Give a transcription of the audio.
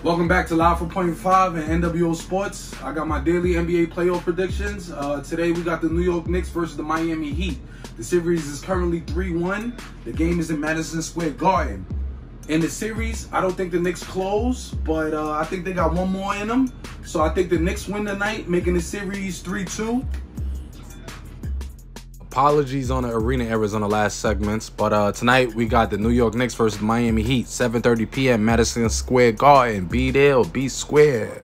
Welcome back to Live 4.5 and NWO Sports. I got my daily NBA playoff predictions. Today we got the New York Knicks versus the Miami Heat. The series is currently 3-1. The game is in Madison Square Garden. In the series, I don't think the Knicks close, but I think they got one more in them. So I think the Knicks win tonight, making the series 3-2. Apologies on the arena errors on the last segments, but tonight we got the New York Knicks versus Miami Heat, 7:30 p.m. Madison Square Garden. Be there or be square.